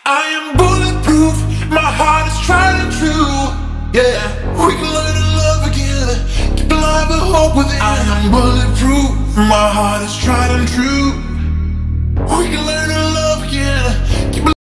I am bulletproof, my heart is tried and true. Yeah, we can learn to love again, keep alive the hope within. I am bulletproof, my heart is tried and true. We can learn